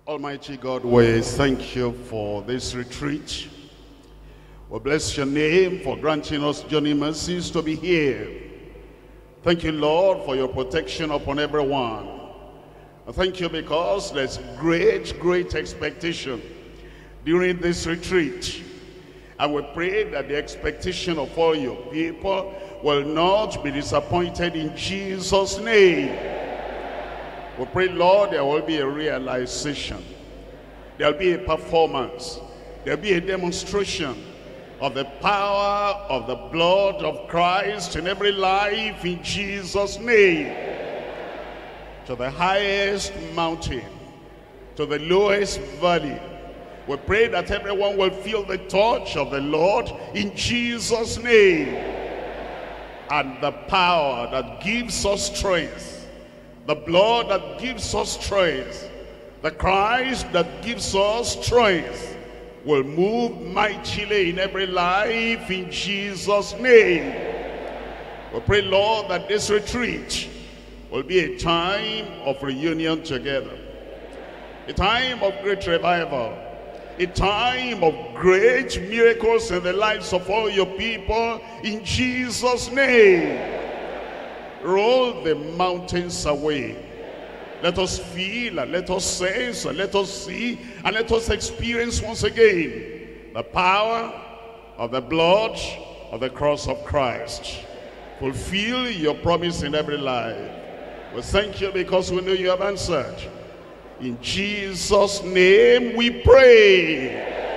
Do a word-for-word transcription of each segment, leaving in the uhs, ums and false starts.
Almighty God, we thank you for this retreat. We bless your name for granting us journey mercies to be here. Thank you, Lord, for your protection upon everyone. And thank you because there's great, great expectation during this retreat. And we pray that the expectation of all your people will not be disappointed in Jesus' name. We pray, Lord, there will be a realization. There will be a performance. There will be a demonstration of the power of the blood of Christ in every life in Jesus' name. To the highest mountain, to the lowest valley, we pray that everyone will feel the touch of the Lord in Jesus' name. And the power that gives us strength, the blood that gives us strength, the Christ that gives us strength, will move mightily in every life in Jesus' name. We pray, Lord, that this retreat will be a time of reunion together, a time of great revival, a time of great miracles in the lives of all your people in Jesus' name. Roll the mountains away. Let us feel and let us sense and let us see and let us experience once again the power of the blood of the cross of Christ. Fulfill your promise in every life. We thank you because we know you have answered. In Jesus' name we pray.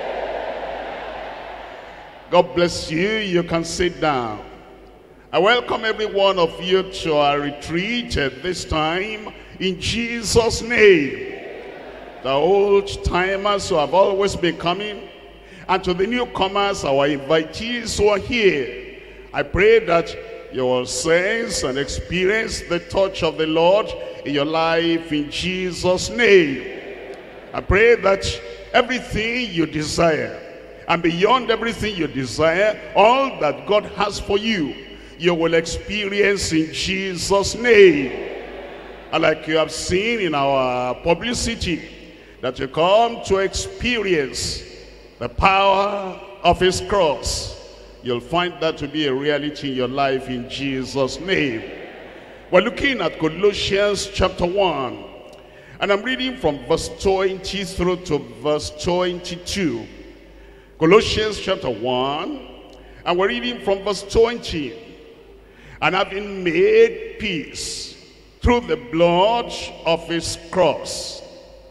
God bless you. You can sit down. I welcome every one of you to our retreat at this time in Jesus' name. The old timers who have always been coming, and to the newcomers, our invitees who are here, I pray that you will sense and experience the touch of the Lord in your life in Jesus' name. I pray that everything you desire, and beyond everything you desire, all that God has for you, you will experience in Jesus' name. And like you have seen in our publicity, that you come to experience the power of his cross, you'll find that to be a reality in your life in Jesus' name. We're looking at Colossians chapter one, and I'm reading from verse twenty through to verse twenty-two. Colossians chapter one, and we're reading from verse twenty. And having made peace through the blood of his cross,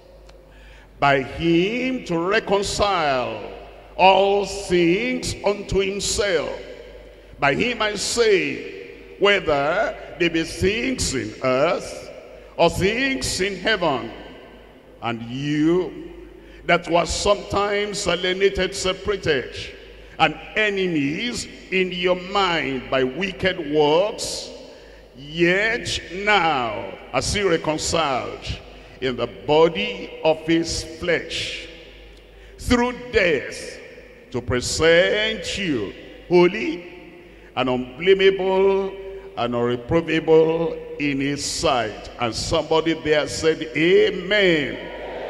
by him to reconcile all things unto himself. By him I say, whether they be things in earth or things in heaven. And you that was sometimes alienated, separated, and enemies in your mind by wicked works, yet now as he reconciled in the body of his flesh through death, to present you holy and unblameable and unreprovable in his sight. And somebody there said amen.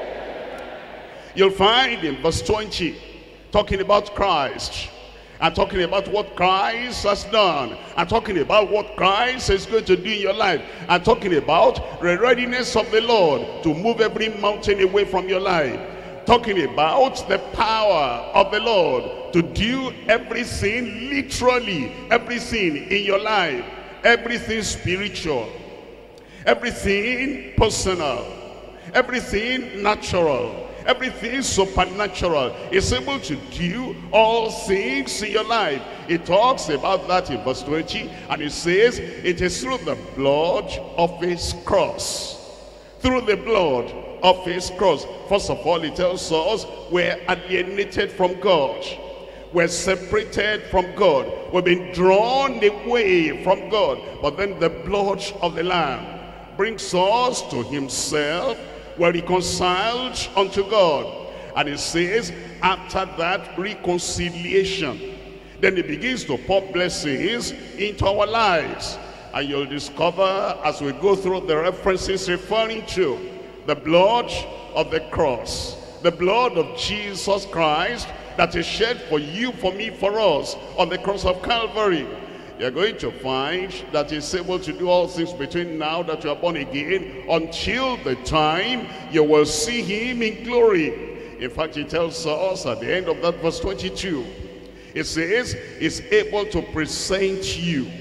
You'll find in verse twenty, talking about Christ, and talking about what Christ has done, and talking about what Christ is going to do in your life, and talking about the readiness of the Lord to move every mountain away from your life, talking about the power of the Lord to do everything, literally everything in your life, everything spiritual, everything personal, everything natural, everything supernatural. Is able to do all things in your life. It talks about that in verse twenty, and it says it is through the blood of his cross. Through the blood of his cross. First of all, it tells us we're alienated from God. We're separated from God. We've been drawn away from God. But then the blood of the Lamb brings us to himself. We're reconciled unto God. And it says, after that reconciliation, then it begins to pour blessings into our lives. And you'll discover as we go through the references referring to the blood of the cross. The blood of Jesus Christ that is shed for you, for me, for us on the cross of Calvary. You're going to find that he's able to do all things between now that you are born again until the time you will see him in glory. In fact, he tells us at the end of that verse twenty-two, it says, he's able to present you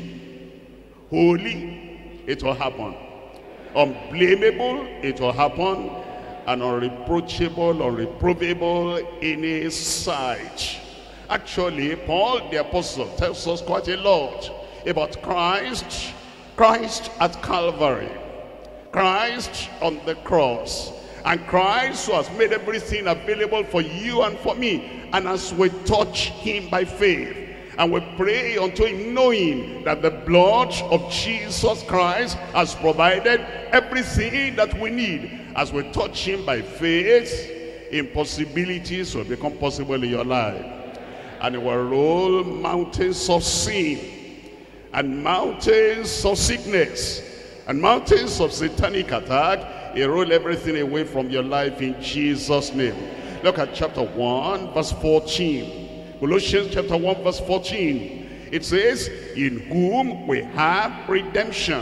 holy, it will happen. Unblameable, it will happen. And unreproachable, unreprovable in his sight. Actually, Paul the apostle tells us quite a lot about Christ, Christ at Calvary, Christ on the cross, and Christ who has made everything available for you and for me. And as we touch him by faith, and we pray unto him, knowing that the blood of Jesus Christ has provided everything that we need. As we touch him by faith, impossibilities will become possible in your life. And it will roll mountains of sin, and mountains of sickness, and mountains of satanic attack. It roll everything away from your life in Jesus' name. Look at chapter one, verse fourteen. Colossians chapter one, verse fourteen. It says, in whom we have redemption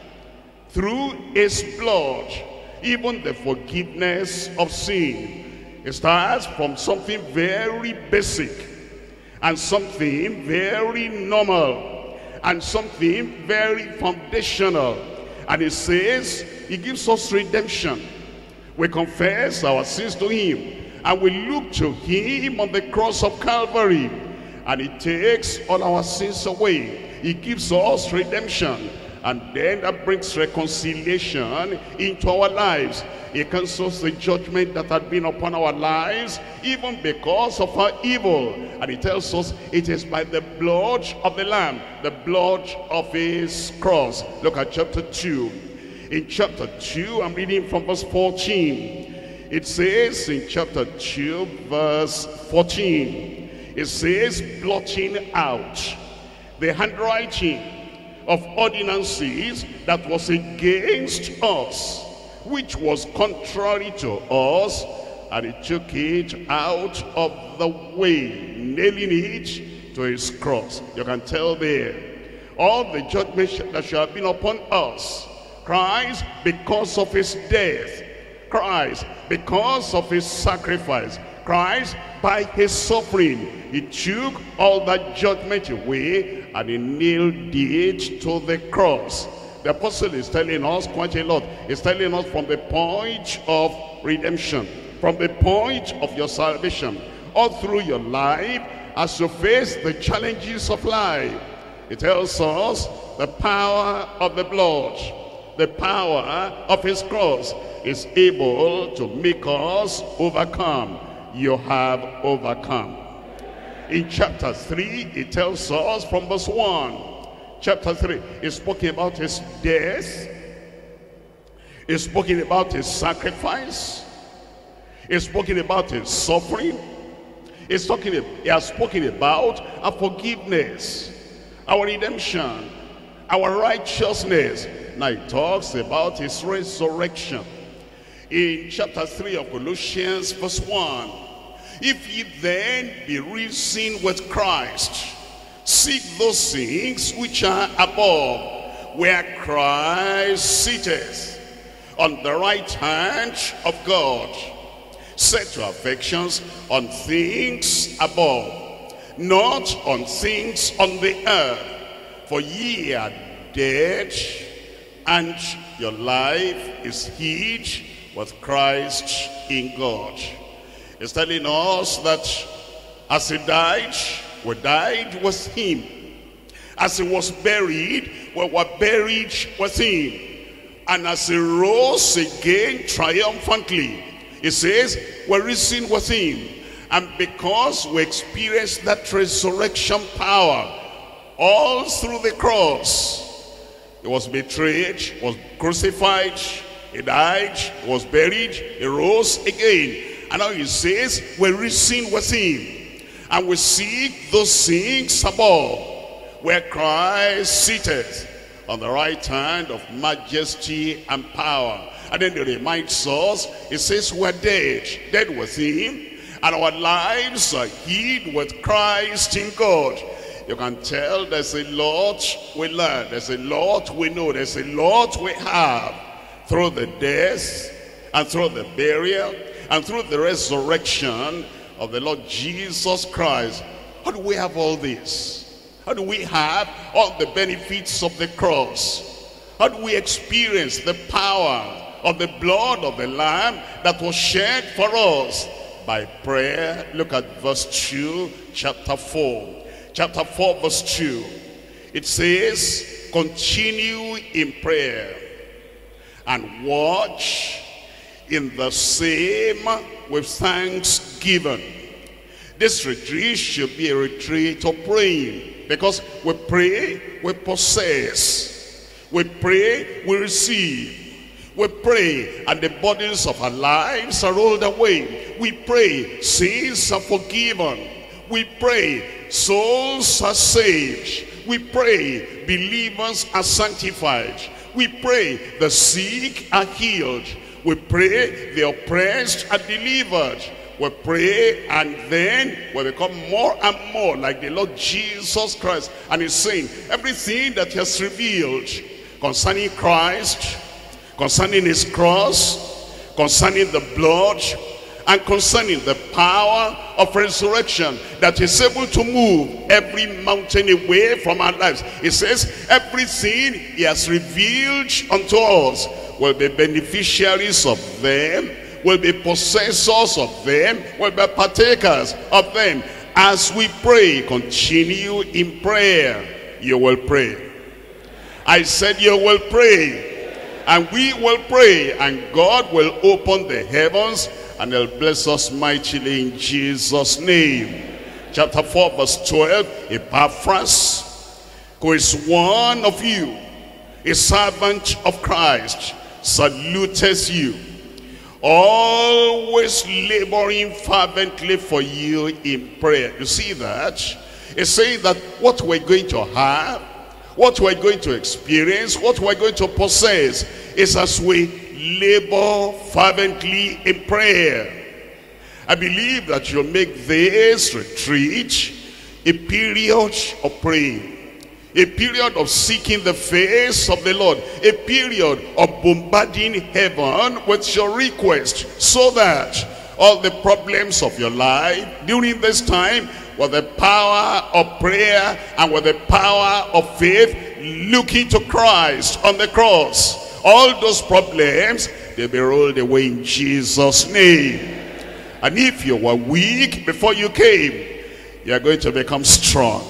through his blood, even the forgiveness of sin. It starts from something very basic, and something very normal, and something very foundational. And it says, he gives us redemption. We confess our sins to him, and we look to him on the cross of Calvary, and he takes all our sins away. He gives us redemption, and then that brings reconciliation into our lives. He cancels the judgment that had been upon our lives, even because of our evil. And he tells us it is by the blood of the Lamb, the blood of his cross. Look at chapter two. In chapter two, I'm reading from verse fourteen. It says in chapter two, verse fourteen, it says, blotting out the handwriting of ordinances that was against us, which was contrary to us, and he took it out of the way, nailing it to his cross. You can tell there, all the judgment that shall have been upon us, Christ, because of his death, Christ, because of his sacrifice, Christ, by his suffering, he took all that judgment away, and he nailed it to the cross. The apostle is telling us quite a lot. He's telling us from the point of redemption, from the point of your salvation, all through your life, as you face the challenges of life. It tells us the power of the blood, the power of his cross is able to make us overcome. You have overcome. In chapter three, it tells us from verse one. Chapter three is speaking about his death. It's speaking about his sacrifice. It's speaking about his suffering. It's talking, he has spoken about our forgiveness, our redemption, our righteousness. Now he talks about his resurrection. In chapter three of Colossians, verse one, if ye then be risen with Christ, seek those things which are above, where Christ sitteth on the right hand of God. Set your affections on things above, not on things on the earth. For ye are dead, and your life is hid with Christ in God. It's telling us that as he died, we died with him. As he was buried, we were buried with him. And as he rose again triumphantly, it says we're risen with him. And because we experienced that resurrection power all through the cross, he was betrayed, was crucified, he died, he was buried, he rose again. And now he says we're risen with him, and we seek those things above, where Christ sitteth on the right hand of majesty and power. And then it reminds us, it says we're dead, dead with him, and our lives are hid with Christ in God. You can tell there's a lot we learn, there's a lot we know, there's a lot we have through the death and through the burial and through the resurrection of the Lord Jesus Christ. How do we have all this? How do we have all the benefits of the cross? How do we experience the power of the blood of the Lamb that was shed for us? By prayer. Look at verse two, chapter four. Chapter four, verse two. It says, continue in prayer and watch in the same with thanksgiving. This retreat should be a retreat of praying, because we pray, we possess. We pray, we receive. We pray, and the burdens of our lives are rolled away. We pray, sins are forgiven. We pray, souls are saved. We pray, believers are sanctified. We pray, the sick are healed. We pray, the oppressed are delivered. We pray, and then we become more and more like the Lord Jesus Christ. And he's saying, everything that he has revealed concerning Christ, concerning his cross, concerning the blood, and concerning the power of resurrection, that is able to move every mountain away from our lives. He says, everything he has revealed unto us, will be beneficiaries of them, will be possessors of them, will be partakers of them. As we pray, continue in prayer. You will pray. I said you will pray. And we will pray. And God will open the heavens and he'll bless us mightily in Jesus' name. Chapter four, verse twelve. Epaphras, who is one of you, a servant of Christ, salutes you, always laboring fervently for you in prayer. You see that? It's saying that what we're going to have, what we're going to experience, what we're going to possess is as we labor fervently in prayer. I believe that you'll make this retreat a period of praying, a period of seeking the face of the Lord, a period of bombarding heaven with your request, so that all the problems of your life during this time, with the power of prayer and with the power of faith, looking to Christ on the cross, all those problems, they'll be rolled away in Jesus' name. And if you were weak before you came, you are going to become strong.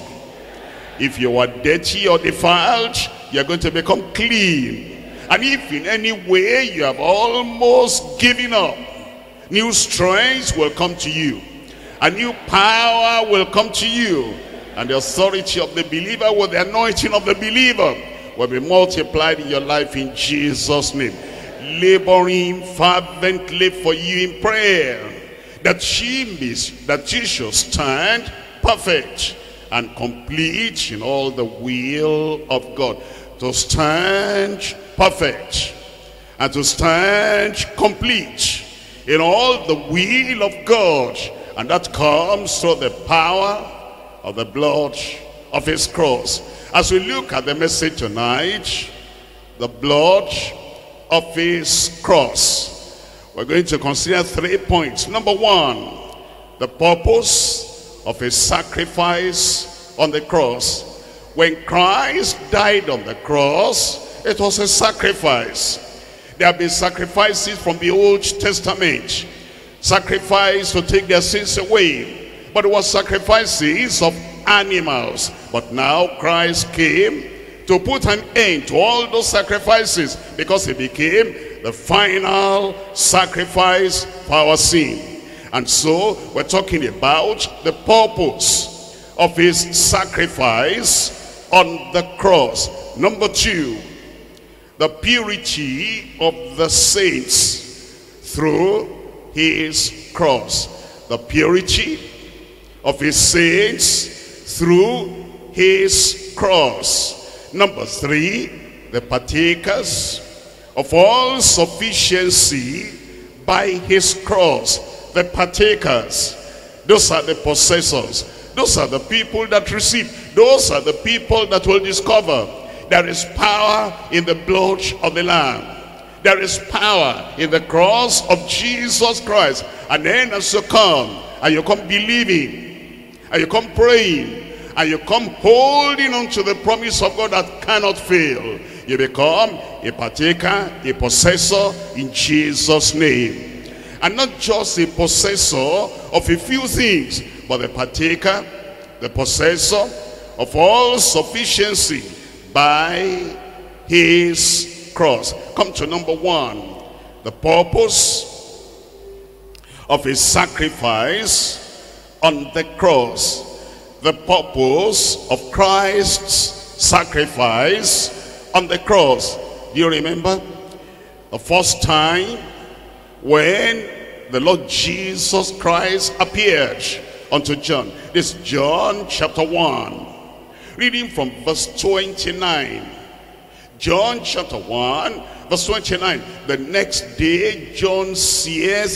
If you were dirty or defiled, you're going to become clean. And if in any way you have almost given up, new strength will come to you. A new power will come to you. And the authority of the believer with the anointing of the believer will be multiplied in your life in Jesus' name. Laboring fervently for you in prayer, that she be, that you shall stand perfect and complete in all the will of God. To stand perfect and to stand complete in all the will of God. And that comes through the power of the blood of his cross. As we look at the message tonight, the blood of his cross, we're going to consider three points. Number one, the purpose of his sacrifice on the cross. When Christ died on the cross, it was a sacrifice. There have been sacrifices from the Old Testament, sacrifice to take their sins away, but it was sacrifices of animals. But now Christ came to put an end to all those sacrifices, because he became the final sacrifice for our sin. And so we're talking about the purpose of his sacrifice on the cross. Number two, the purity of the saints through his cross. The purity of his saints through his cross. Number three, the partakers of all sufficiency by his cross. The partakers, those are the possessors, those are the people that receive, those are the people that will discover there is power in the blood of the Lamb. There is power in the cross of Jesus Christ. And then as you come, and you come believing, and you come praying, and you come holding on to the promise of God that cannot fail, you become a partaker, a possessor in Jesus' name. And not just a possessor of a few things, but the partaker, the possessor of all sufficiency by his cross. Come to number one, the purpose of his sacrifice on the cross. The purpose of Christ's sacrifice on the cross. Do you remember the first time when the Lord Jesus Christ appeared unto John? This is John chapter one, reading from verse twenty-nine. John chapter one, verse twenty-nine. The next day John sees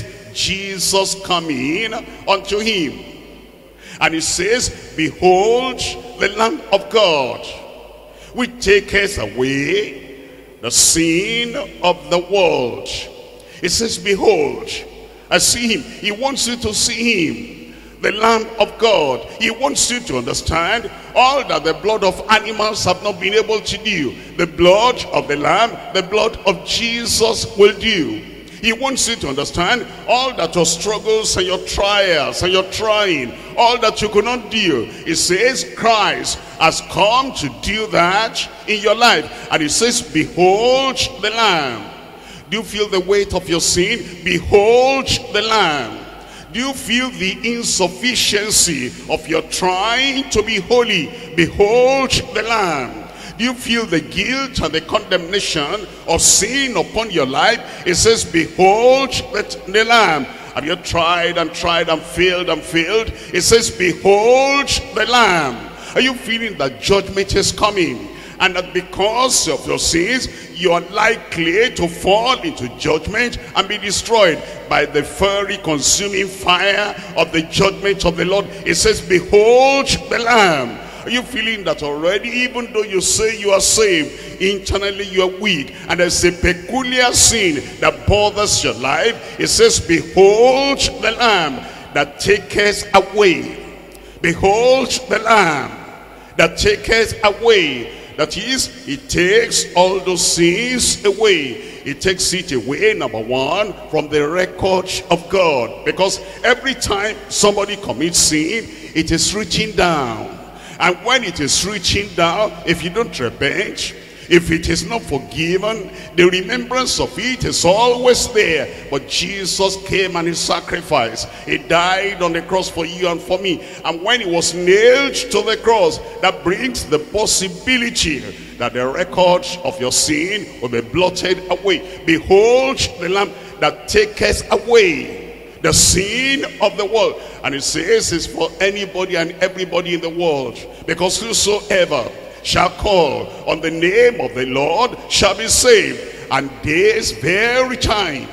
Jesus coming unto him, and he says, behold the Lamb of God, which taketh away the sin of the world. It says, behold, I see him. He wants you to see him, the Lamb of God. He wants you to understand all that the blood of animals have not been able to do, the blood of the Lamb, the blood of Jesus will do. He wants you to understand all that your struggles and your trials and your trying, all that you could not do. It says Christ has come to do that in your life. And it says, behold the Lamb. Do you feel the weight of your sin? Behold the Lamb. Do you feel the insufficiency of your trying to be holy? Behold the Lamb. Do you feel the guilt and the condemnation of sin upon your life? It says, behold the Lamb. Have you tried and tried and failed and failed? It says, behold the Lamb. Are you feeling that judgment is coming? And that because of your sins, you are likely to fall into judgment and be destroyed by the fiery consuming fire of the judgment of the Lord. It says, behold the Lamb. Are you feeling that already? Even though you say you are saved, internally you are weak, and there's a peculiar sin that bothers your life. It says, behold the Lamb that taketh away. Behold the Lamb that taketh away. That is, he takes all those sins away. He takes it away, number one, from the record of God. Because every time somebody commits sin, it is reaching down. And when it is reaching down, if you don't repent, if it is not forgiven, the remembrance of it is always there. But Jesus came and he sacrificed. He died on the cross for you and for me. And when he was nailed to the cross, that brings the possibility that the record of your sin will be blotted away. Behold the Lamb that taketh away the sin of the world. And it says it's for anybody and everybody in the world. Because whosoever shall call on the name of the Lord shall be saved. And this very time,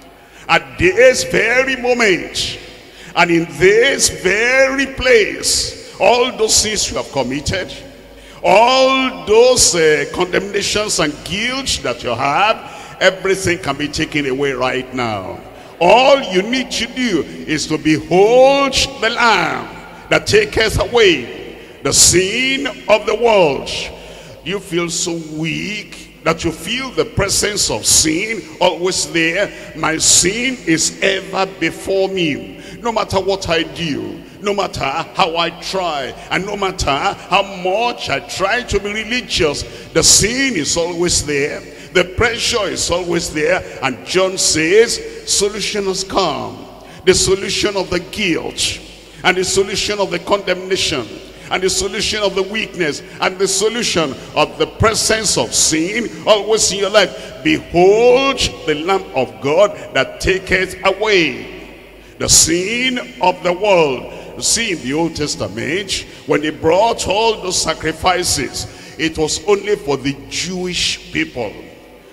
at this very moment, and in this very place, all those sins you have committed, all those uh, condemnations and guilt that you have, everything can be taken away right now. All you need to do is to behold the Lamb that taketh away the sin of the world. You feel so weak that you feel the presence of sin always there. My sin is ever before me. No matter what I do, no matter how I try, and no matter how much I try to be religious, the sin is always there. The pressure is always there. And John says, solution has come. The solution of the guilt, and the solution of the condemnation, and the solution of the weakness, and the solution of the presence of sin always in your life. Behold the Lamb of God that taketh away the sin of the world. You see, in the Old Testament, when they brought all those sacrifices, it was only for the Jewish people.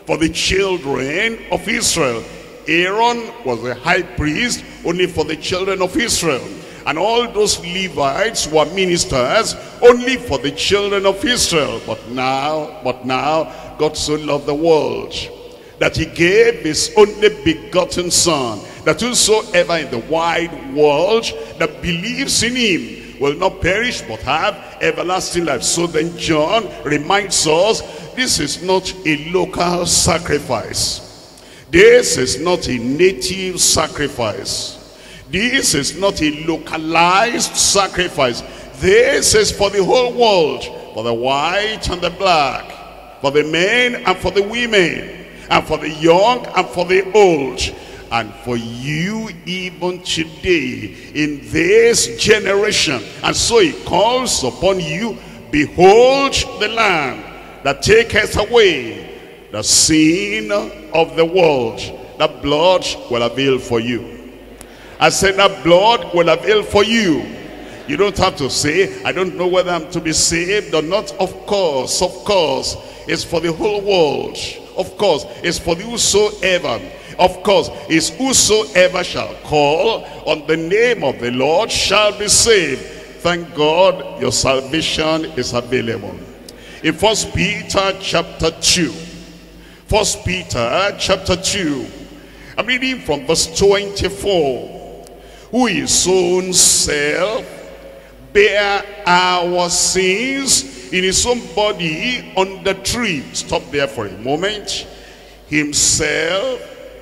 for the children of Israel. Aaron was the high priest only for the children of Israel. And all those Levites were ministers only for the children of Israel. But now, but now, God so loved the world that he gave his only begotten Son, that whosoever in the wide world that believes in him will not perish but have everlasting life. So then John reminds us, this is not a local sacrifice. This is not a native sacrifice. This is not a localized sacrifice. This is for the whole world, for the white and the black, for the men and for the women, and for the young and for the old, and for you even today in this generation. And so he calls upon you, behold the Lamb that taketh away the sin of the world. That blood will avail for you. I said that blood will avail for you. You don't have to say, I don't know whether I'm to be saved or not. Of course, of course, it's for the whole world. Of course, it's for the whosoever. Of course, it's whosoever shall call on the name of the Lord shall be saved. Thank God your salvation is available. In First Peter chapter two. First Peter chapter two. I'm reading from verse twenty-four. Who his own self bare our sins in his own body on the tree. Stop there for a moment. Himself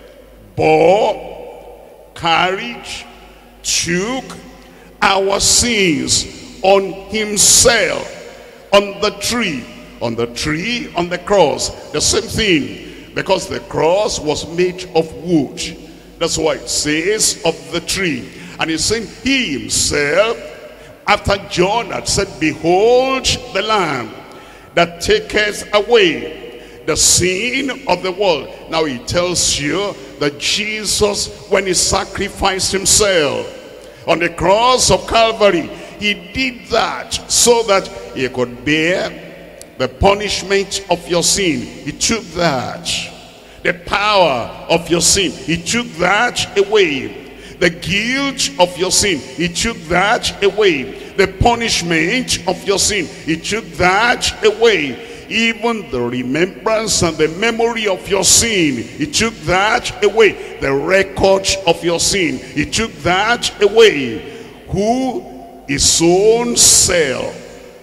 bore, carried, took our sins on himself on the tree. On the tree, on the cross. The same thing. Because the cross was made of wood. That's why it says of the tree. And he's saying he himself, after John had said, behold the Lamb that taketh away the sin of the world. Now he tells you that Jesus, when he sacrificed himself on the cross of Calvary, he did that so that he could bear the punishment of your sin. He took that. The power of your sin, he took that away. The guilt of your sin, he took that away. The punishment of your sin, he took that away. Even the remembrance and the memory of your sin, he took that away. The record of your sin, he took that away. Who his own self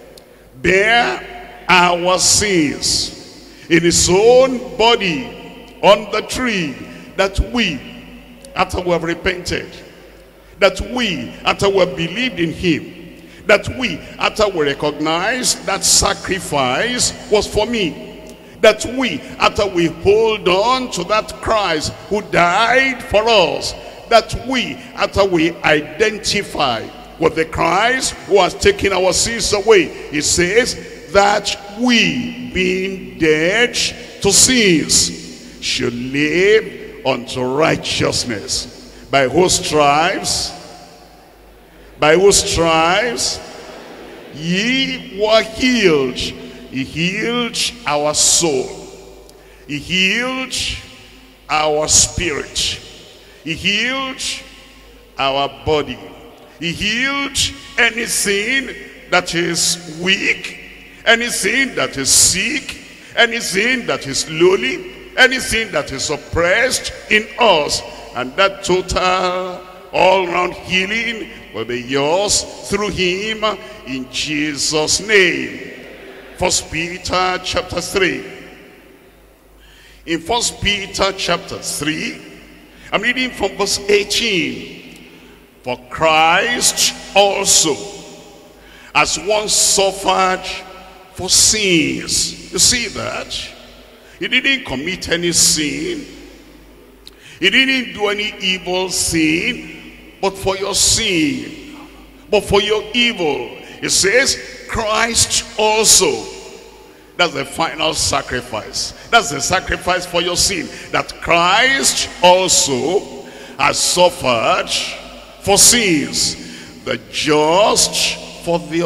bare our sins in his own body on the tree, that we, after we have repented, that we, after we have believed in him, that we, after we recognize that sacrifice was for me, that we, after we hold on to that Christ who died for us, that we, after we identify with the Christ who has taken our sins away, he says that we, being dead to sins, should live unto righteousness. By whose stripes, by whose stripes ye were healed. He healed our soul. He healed our spirit. He healed our body. He healed anything that is weak, anything that is sick, anything that is lowly, anything that is oppressed in us. And that total all-round healing will be yours through him in Jesus' name. First Peter chapter three. In First Peter chapter three, I'm reading from verse eighteen. For Christ also has once suffered for sins. You see that? He didn't commit any sin. He didn't do any evil sin, but for your sin, but for your evil. It says, Christ also. That's the final sacrifice. That's the sacrifice for your sin. That Christ also has suffered for sins. The just for the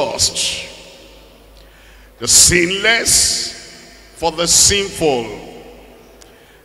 unjust. The sinless for the sinful.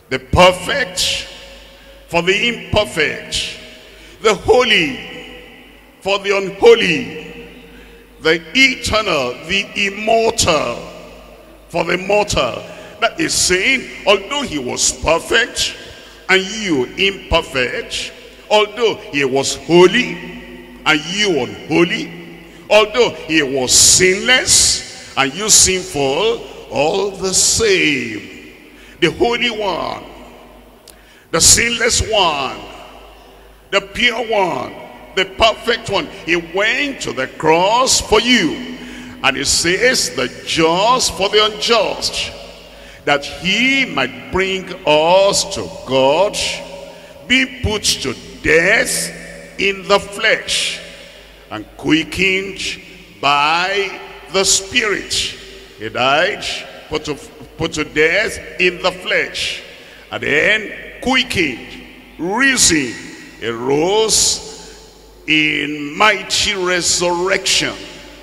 the perfect for the imperfect, the holy for the unholy, the eternal, the immortal for the mortal. That is saying, although he was perfect and you imperfect, although he was holy and you unholy, although he was sinless and you sinful, all the same, the Holy One, the sinless one, the pure one, the perfect one, he went to the cross for you. And it says, the just for the unjust, that he might bring us to God, be put to death in the flesh, and quickened by the Spirit. He died, put to, put to death in the flesh, and then quickened, risen, he rose in mighty resurrection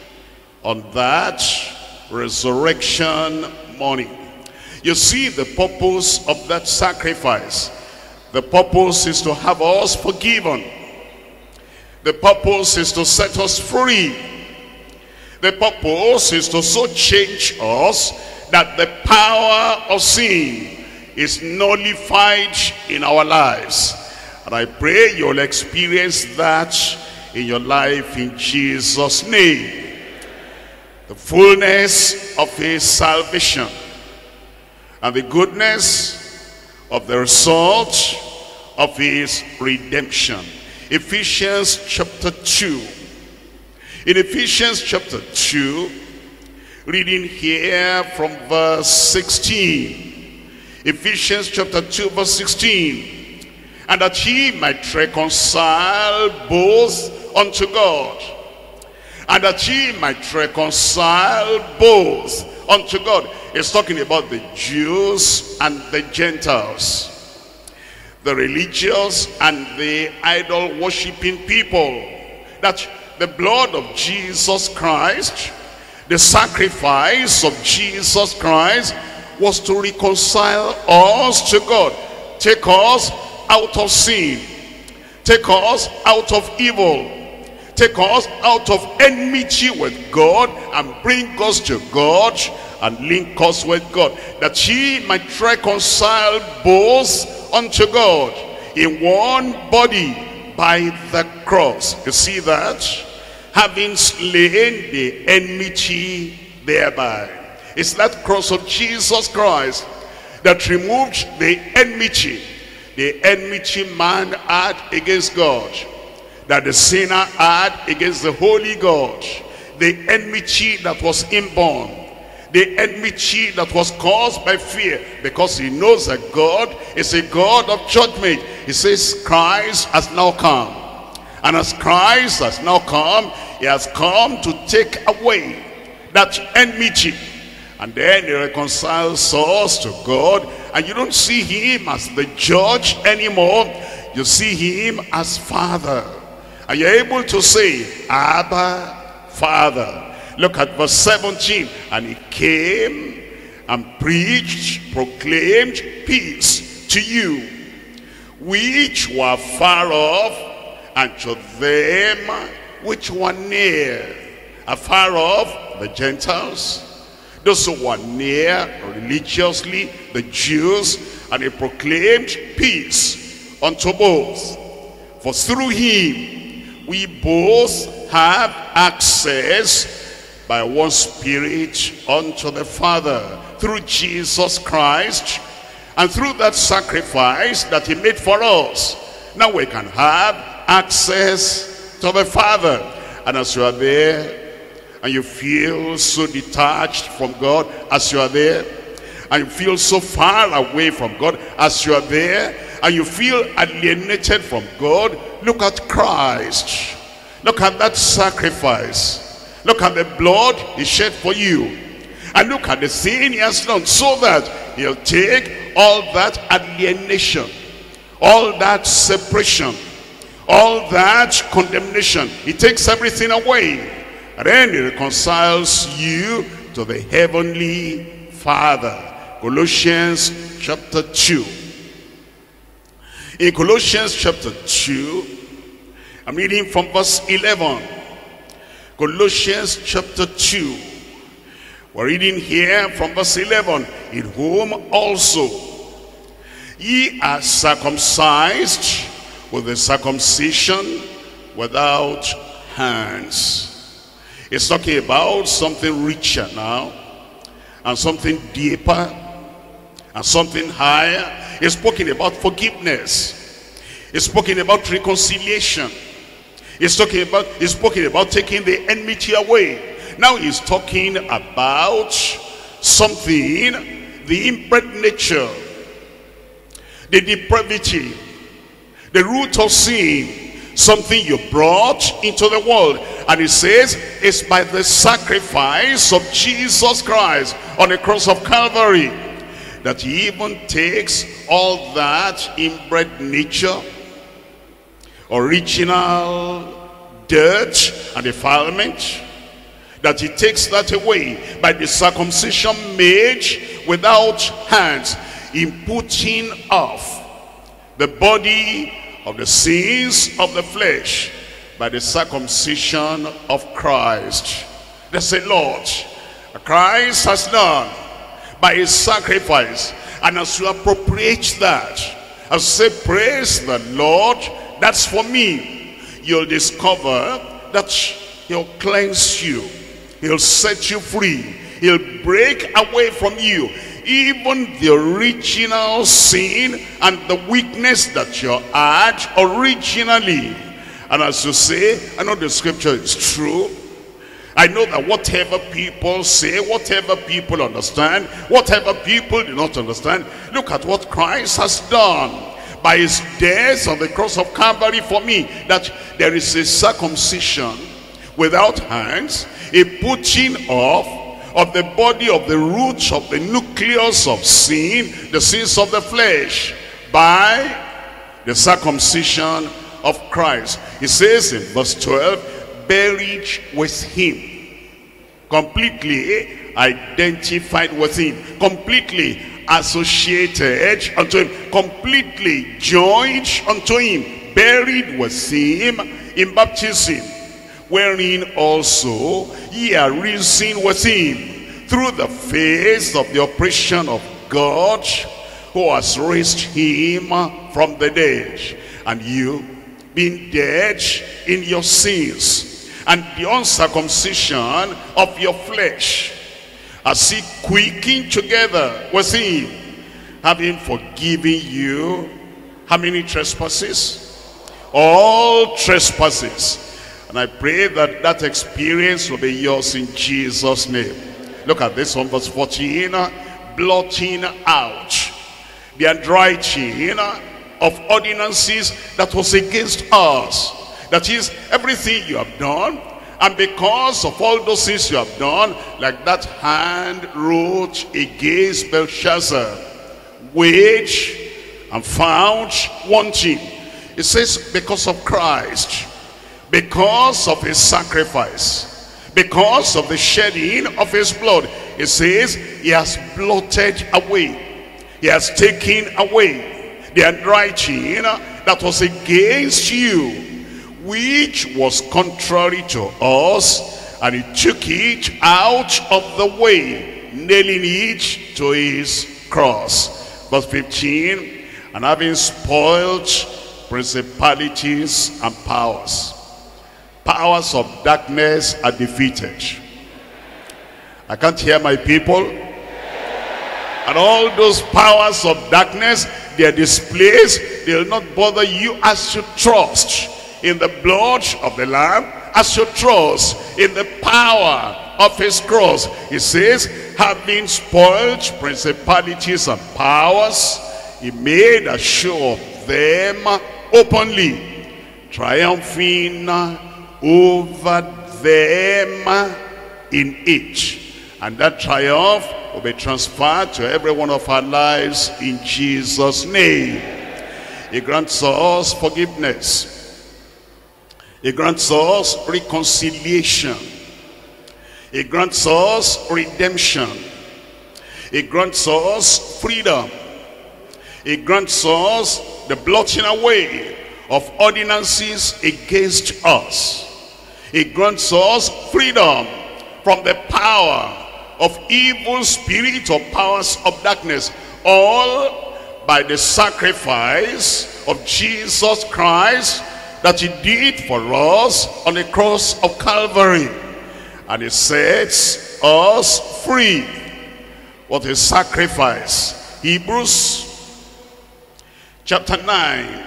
on that resurrection morning. You see the purpose of that sacrifice. The purpose is to have us forgiven. The purpose is to set us free. The purpose is to so change us that the power of sin is nullified in our lives. And I pray you'll experience that in your life in Jesus' name. The fullness of his salvation and the goodness of the result of his redemption. Ephesians chapter two. In Ephesians chapter two, reading here from verse sixteen. Ephesians chapter two verse sixteen. And that he might reconcile both unto God. And that he might reconcile both unto God. It's talking about the Jews and the Gentiles, the religious and the idol-worshipping people. That the blood of Jesus Christ, the sacrifice of Jesus Christ, was to reconcile us to God. Take us out of sin. Take us out of evil. Take us out of enmity with God and bring us to God and link us with God, that he might reconcile both unto God in one body by the cross. You see that? Having slain the enmity thereby. It's that cross of Jesus Christ that removed the enmity. The enmity man had against God, that the sinner had against the holy God. The enmity that was inborn. The enmity that was caused by fear, because he knows that God is a God of judgment. He says Christ has now come. And as Christ has now come, he has come to take away that enmity. And then he reconciles us to God. And you don't see him as the judge anymore. You see him as Father. And you're able to say, Abba, Father. Look at verse seventeen. And he came and preached, proclaimed peace to you, which were far off, and to them which were near. Afar off, the Gentiles, those who were near religiously, the Jews, and he proclaimed peace unto both. For through him we both have access by one Spirit unto the Father, through Jesus Christ, and through that sacrifice that he made for us. Now we can have access to the Father. And as you are there, and you feel so detached from God as you are there, and you feel so far away from God as you are there, and you feel alienated from God, look at Christ. Look at that sacrifice. Look at the blood he shed for you. And look at the sin he has done, so that he'll take all that alienation, all that separation, all that condemnation. He takes everything away. And then he reconciles you to the heavenly Father. Colossians chapter two. In Colossians chapter two, I'm reading from verse eleven. Colossians chapter two. We're reading here from verse eleven. In whom also ye are circumcised with the circumcision without hands. It's talking about something richer now, and something deeper, and something higher. It's speaking about forgiveness. It's speaking about reconciliation. It's talking about, it's speaking about taking the enmity away. Now he's talking about something, the inbred nature, the depravity, the root of sin, something you brought into the world. And he says it's by the sacrifice of Jesus Christ on the cross of Calvary that he even takes all that inbred nature, original dirt and defilement, that he takes that away by the circumcision made without hands, in putting off the body of the sins of the flesh by the circumcision of Christ. They say, Lord, Christ has done by his sacrifice, and as you appropriate that, as say, praise the Lord, that's for me, you'll discover that he'll cleanse you, he'll set you free, he'll break away from you even the original sin and the weakness that you had originally. And as you say, I know the scripture is true. I know that whatever people say, whatever people understand, whatever people do not understand, look at what Christ has done by his death on the cross of Calvary for me, that there is a circumcision without hands, a putting off of the body, of the roots, of the nucleus of sin, the sins of the flesh, by the circumcision of Christ. He says in verse twelve, buried with him, completely identified with him, completely associated unto him, completely joined unto him, buried with him in baptism, wherein also ye are risen with him through the faith of the operation of God, who has raised him from the dead. And you, being dead in your sins and the uncircumcision of your flesh, as he quickened together with him, having forgiven you how many trespasses? All trespasses. And I pray that that experience will be yours in Jesus' name. Look at this one, verse fourteen. Blotting out the handwriting of ordinances that was against us. That is, everything you have done, and because of all those things you have done, like that hand wrote against Belshazzar, which and found wanting. It says, because of Christ, because of his sacrifice, because of the shedding of his blood, it says he has blotted away, he has taken away the handwriting that was against you, which was contrary to us, and he took it out of the way, nailing it to his cross. Verse fifteen, and having spoiled principalities and powers, powers of darkness are defeated. I can't hear my people. And all those powers of darkness, they are displaced. They'll not bother you as you trust in the blood of the Lamb, as you trust in the power of his cross. He says, having spoiled principalities and powers, he made a show of them openly, triumphing over them in it. And that triumph will be transferred to every one of our lives in Jesus' name. He grants us forgiveness. He grants us reconciliation. He grants us redemption. He grants us freedom. He grants us the blotting away of ordinances against us. He grants us freedom from the power of evil spirit or powers of darkness, all by the sacrifice of Jesus Christ that he did for us on the cross of Calvary. And he sets us free. What a sacrifice. Hebrews chapter nine.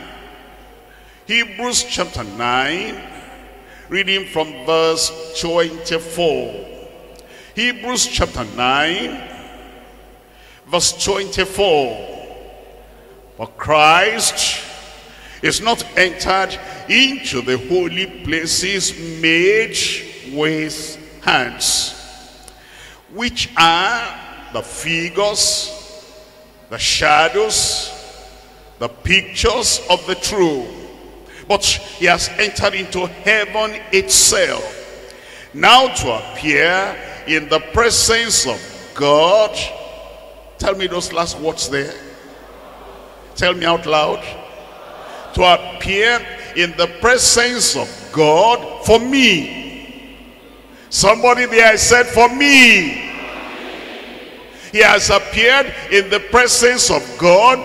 Hebrews chapter nine, reading from verse twenty-four. Hebrews chapter nine, verse twenty-four. For Christ is not entered into the holy places made with hands, which are the figures, the shadows, the pictures of the true. But he has entered into heaven itself, now to appear in the presence of God. Tell me those last words there. Tell me out loud. To appear in the presence of God for me. Somebody there said, for me. He has appeared in the presence of God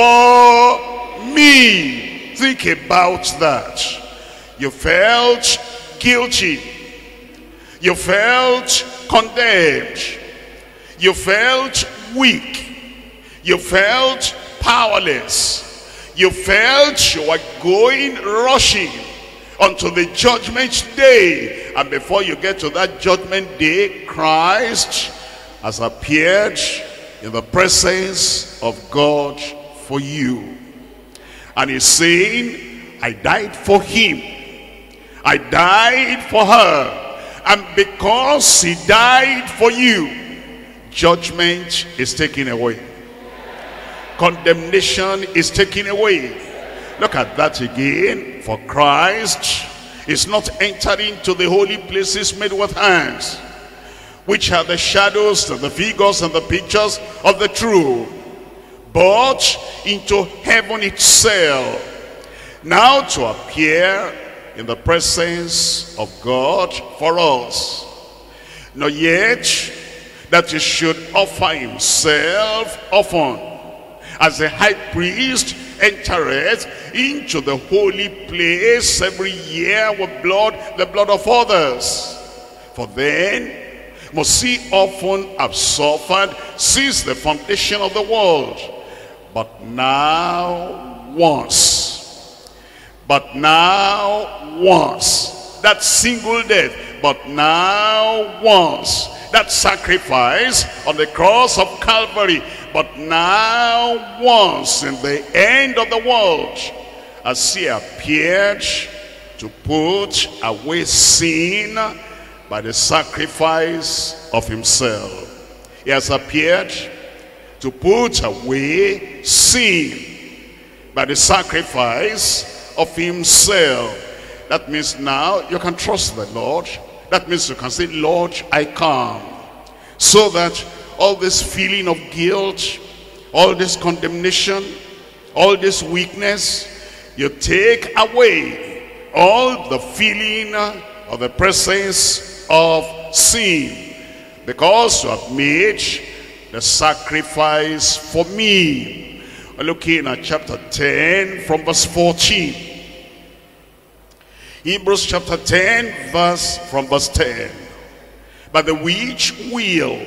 for me. Think about that. You felt guilty. You felt condemned. You felt weak. You felt powerless. You felt you were going rushing unto the judgment day. And before you get to that judgment day, Christ has appeared in the presence of God for you. And he's saying, I died for him. I died for her. And because he died for you, judgment is taken away. Condemnation is taken away. Look at that again. For Christ is not entered into the holy places made with hands, which are the shadows and the figures and the pictures of the true, but into heaven itself, now to appear in the presence of God for us. Nor yet that he should offer himself often, as the high priest entereth into the holy place every year with blood, the blood of others. For then must he often have suffered since the foundation of the world. But now once, but now once, that single death, but now once, that sacrifice on the cross of Calvary, but now once in the end of the world, as he appeared to put away sin by the sacrifice of himself. He has appeared to put away sin by the sacrifice of himself. That means now you can trust the Lord. That means you can say, Lord, I come. So that all this feeling of guilt, all this condemnation, all this weakness, you take away all the feeling of the presence of sin, because you have made the sacrifice for me. We're looking at chapter ten from verse fourteen. Hebrews chapter ten, verse from verse ten. By the which will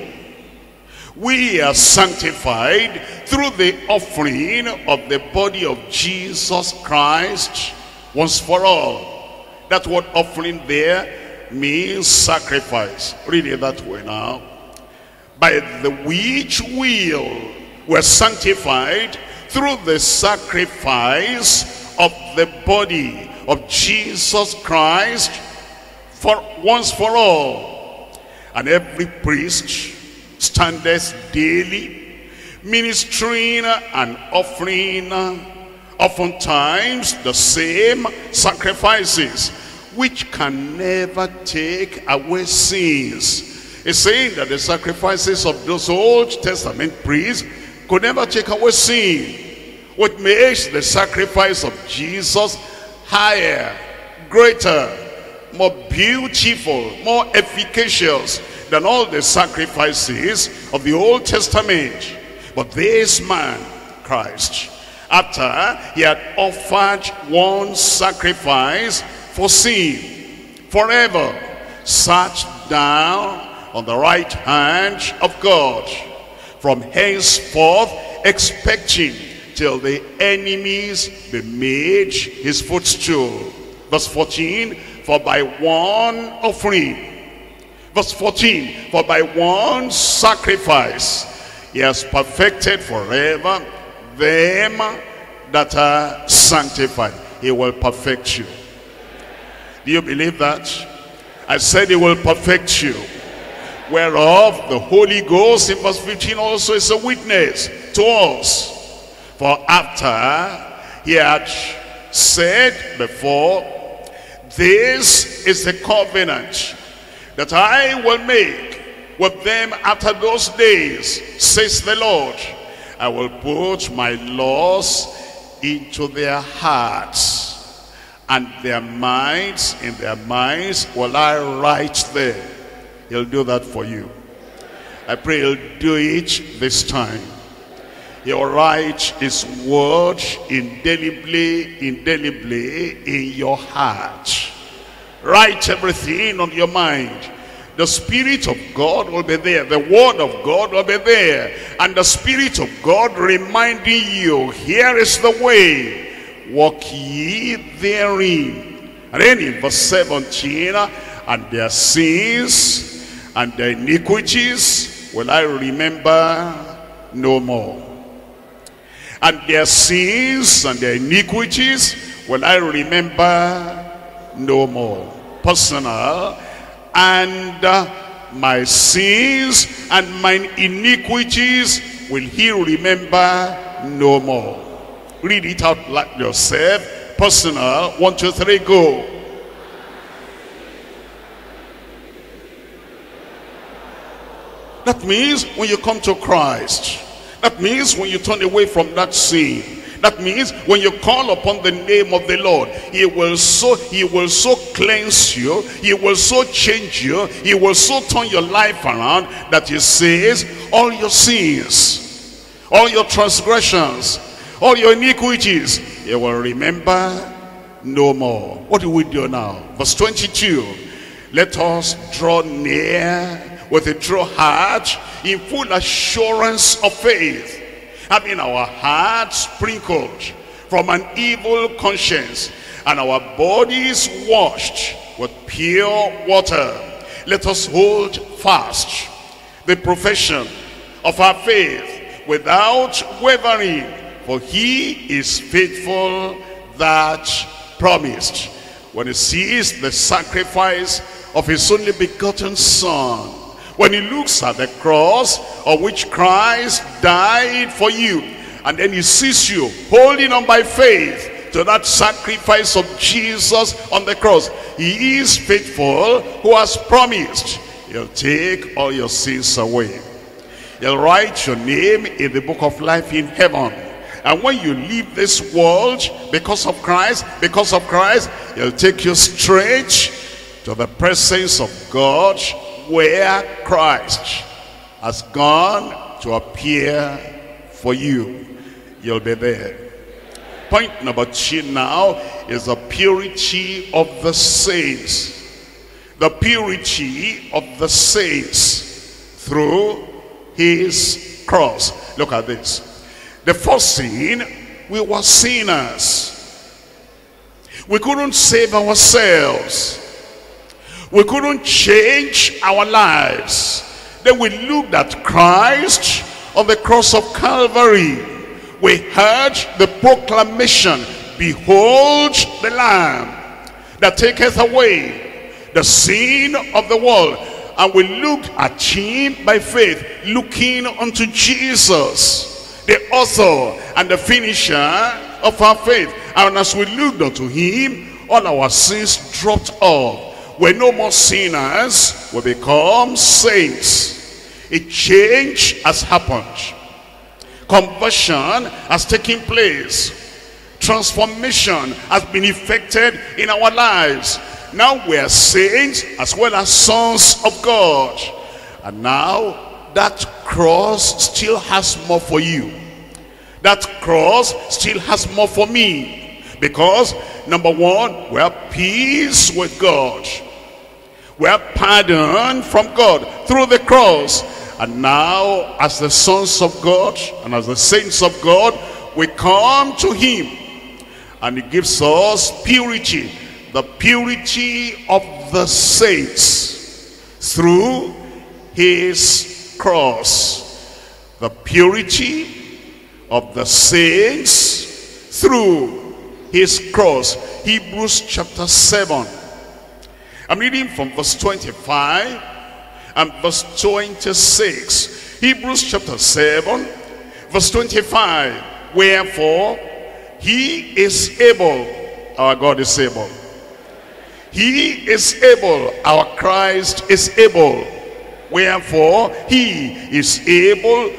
we are sanctified through the offering of the body of Jesus Christ once for all. That word offering there means sacrifice. Read it that way now. By the which will we're sanctified through the sacrifice of the body of Jesus Christ for once for all. And every priest standeth daily, ministering and offering oftentimes the same sacrifices, which can never take away sins. It's saying that the sacrifices of those Old Testament priests could never take away sin. which makes the sacrifice of Jesus higher, greater, more beautiful, more efficacious than all the sacrifices of the Old Testament. But this man, Christ, after he had offered one sacrifice for sin forever, sat down on the right hand of God, from henceforth expecting till the enemies be made his footstool. Verse fourteen, for by one offering, verse fourteen, for by one sacrifice he has perfected forever them that are sanctified. He will perfect you. Do you believe that? I said he will perfect you. Whereof the Holy Ghost in verse fifteen also is a witness to us. For after he had said before, this is the covenant that I will make with them after those days, says the Lord. I will put my laws into their hearts, and their minds, in their minds will I write them. He'll do that for you. I pray he'll do it this time. He'll write his word indelibly, indelibly in your heart. Write everything on your mind. The Spirit of God will be there. The Word of God will be there. And the Spirit of God reminding you, here is the way. Walk ye therein. And then in verse seventeen, and their sins and their iniquities will I remember no more. And their sins and their iniquities will I remember no more. Personal. And uh, my sins and mine iniquities will he remember no more. Read it out like yourself. Personal. One, two, three, go. That means when you come to Christ. That means when you turn away from that sin. That means when you call upon the name of the Lord, he will so he will so cleanse you, he will so change you, he will so turn your life around that he says all your sins, all your transgressions, all your iniquities, he will remember no more. What do we do now? Verse twenty-two. Let us draw near with a true heart in full assurance of faith, having our hearts sprinkled from an evil conscience and our bodies washed with pure water. Let us hold fast the profession of our faith without wavering, for he is faithful that promised. When he sees the sacrifice of his only begotten Son, when he looks at the cross of which Christ died for you, and then he sees you holding on by faith to that sacrifice of Jesus on the cross, he is faithful who has promised he'll take all your sins away. He'll write your name in the book of life in heaven. And when you leave this world, because of Christ, because of Christ, he'll take you straight to the presence of God, where Christ has gone to appear for you. You'll be there. Point number two now is the purity of the saints. The purity of the saints through his cross. Look at this. The first sin, we were sinners. We couldn't save ourselves. We couldn't change our lives. Then we looked at Christ on the cross of Calvary. We heard the proclamation, behold the Lamb that taketh away the sin of the world. And we looked at him by faith, looking unto Jesus, the author and the finisher of our faith. And as we looked unto him, all our sins dropped off. We're no more sinners, we become saints. A change has happened. Conversion has taken place. Transformation has been effected in our lives. Now we are saints as well as sons of God. And now that cross still has more for you. That cross still has more for me. Because number one, we have peace with God. We have pardon from God through the cross. And now as the sons of God and as the saints of God, we come to him. And he gives us purity. The purity of the saints through his cross. The purity of the saints through his cross. Hebrews chapter seven. I'm reading from verse twenty-five and verse twenty-six. Hebrews chapter seven, verse twenty-five. Wherefore he is able, our God is able. He is able, our Christ is able. Wherefore he is able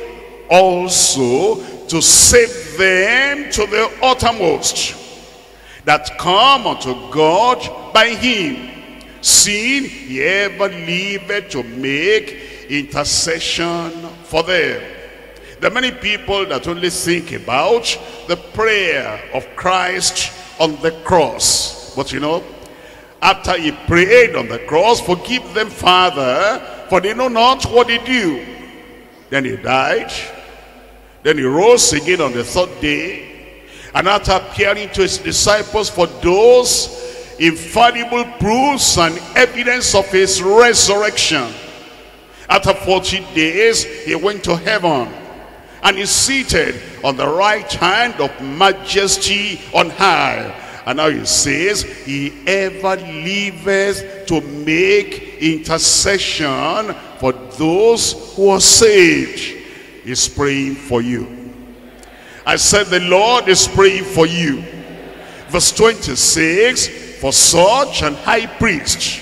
also to save them to the uttermost that come unto God by him, seeing he ever liveth to make intercession for them. There are many people that only think about the prayer of Christ on the cross. But you know, after he prayed on the cross, forgive them, Father, for they know not what they do. Then he died. Then he rose again on the third day. And after appearing to his disciples for those infallible proofs and evidence of his resurrection, after forty days, he went to heaven. And is seated on the right hand of majesty on high. And now he says, he ever liveth to make intercession for those who are saved. He's praying for you. I said the Lord is praying for you. Verse twenty-six, for such an high priest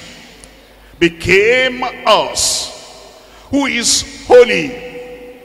became us, who is holy,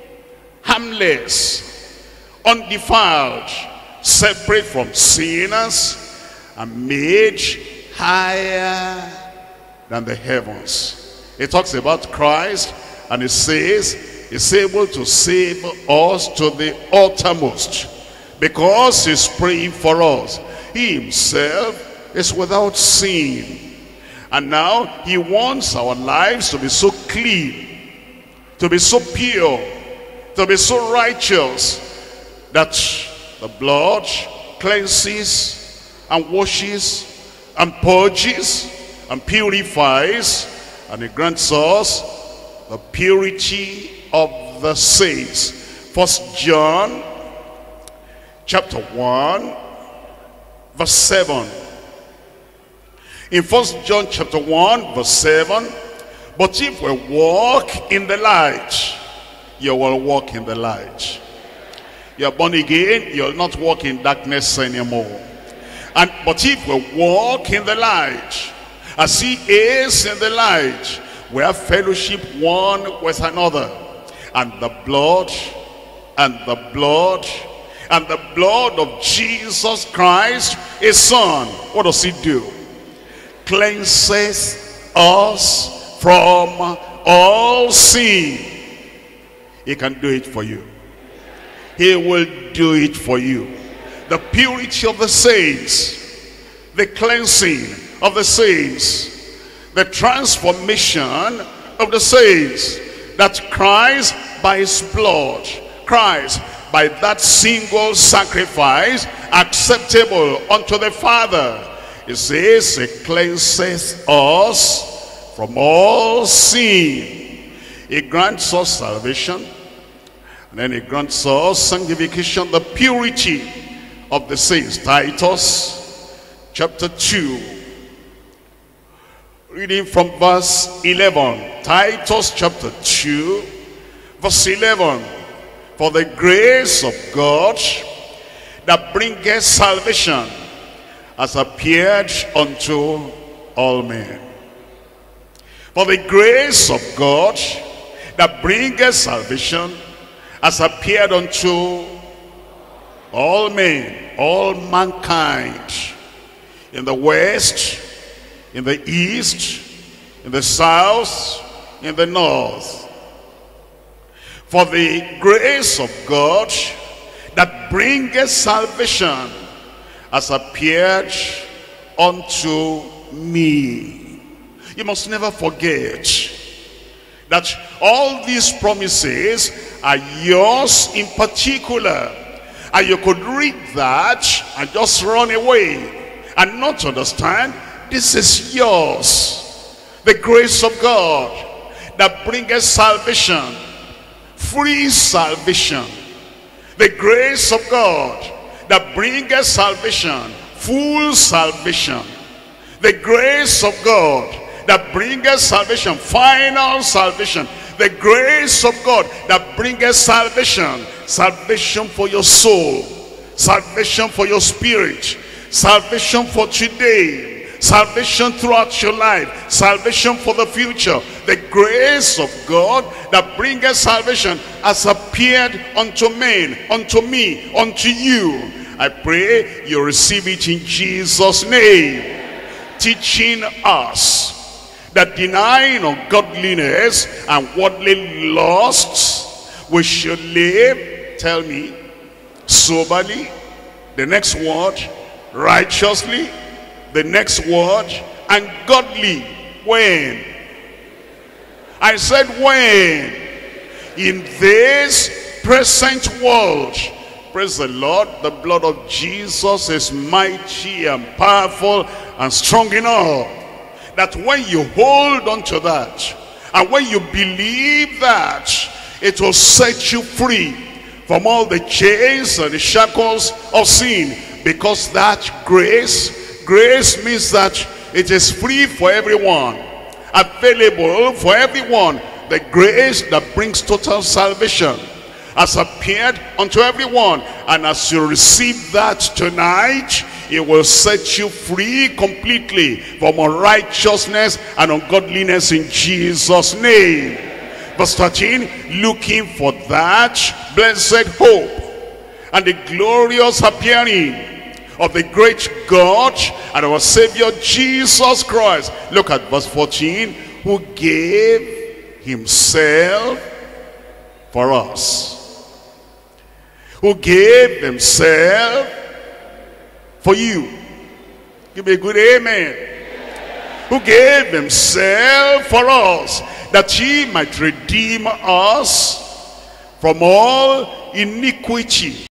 harmless, undefiled, separate from sinners, and made higher than the heavens. It talks about Christ, and it says he's able to save us to the uttermost, because he's praying for us. He himself is without sin, and now he wants our lives to be so clean, to be so pure, to be so righteous, that the blood cleanses and washes and purges and purifies, and it grants us the purity of the saints. First John chapter one verse seven. In First John chapter one verse seven, but if we walk in the light, you will walk in the light. You are born again, you will not walk in darkness anymore. And but if we walk in the light, as he is in the light, we have fellowship one with another. And the blood, and the blood, and the blood of Jesus Christ, his Son, what does he do? Cleanses us from all sin. He can do it for you. He will do it for you. The purity of the saints, the cleansing of the saints, the transformation of the saints, that Christ by his blood, Christ by that single sacrifice, acceptable unto the Father, it says it cleanses us from all sin. It grants us salvation, and then it grants us sanctification, the purity of the saints. Titus chapter two, reading from verse eleven. Titus chapter two verse eleven. For the grace of God that bringeth salvation has appeared unto all men. For the grace of God that bringeth salvation has appeared unto all men, all mankind, in the west, in the east, in the south, in the north. For the grace of God that bringeth salvation has appeared unto me. You must never forget that all these promises are yours in particular. And you could read that and just run away and not understand this is yours. The grace of God that bringeth salvation, free salvation. The grace of God that bringeth salvation, full salvation. The grace of God that bringeth salvation, final salvation. The grace of God that bringeth salvation, salvation for your soul, salvation for your spirit, salvation for today, salvation throughout your life, salvation for the future. The grace of God that bringeth salvation has appeared unto men, unto me, unto you. I pray you receive it in Jesus' name. Teaching us that denying ungodliness and worldly lusts, we should live, tell me, soberly. The next word, righteously. The next word, and godly. When? I said when? In this present world. Praise the Lord. The blood of Jesus is mighty and powerful and strong enough that when you hold on to that, and when you believe that, it will set you free from all the chains and the shackles of sin. Because that grace, grace means that it is free for everyone, available for everyone. The grace that brings total salvation has appeared unto everyone. And as you receive that tonight, it will set you free completely from unrighteousness and ungodliness in Jesus' name. Verse thirteen, looking for that blessed hope and the glorious appearing of the great God and our Savior Jesus Christ. Look at verse fourteen, who gave himself for us. Who gave himself for you. Give me a good amen. Amen. Who gave himself for us, that he might redeem us from all iniquity.